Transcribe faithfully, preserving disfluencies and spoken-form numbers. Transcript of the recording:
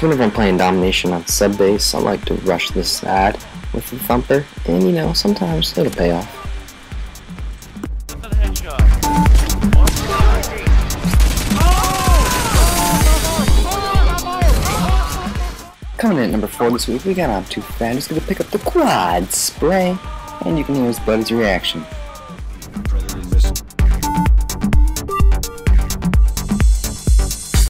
So whenever I'm playing Domination on sub base, I like to rush this ad with the thumper, and you know, sometimes it'll pay off. Coming in at number four this week, we got on too fast. Just gonna pick up the quad spray, and you can hear his buddy's reaction.